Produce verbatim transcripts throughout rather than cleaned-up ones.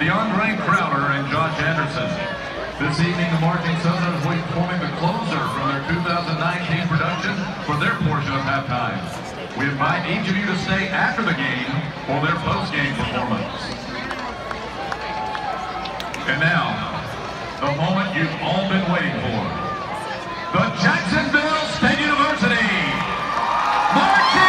DeAndre Crowder and Josh Anderson. This evening, the Marching Southerners will be performing the closer from their two thousand nineteen production for their portion of halftime. We invite each of you to stay after the game for their post-game performance. And now, the moment you've all been waiting for. The Jacksonville State University Marching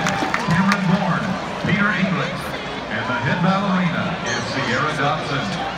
Sierra Dobson.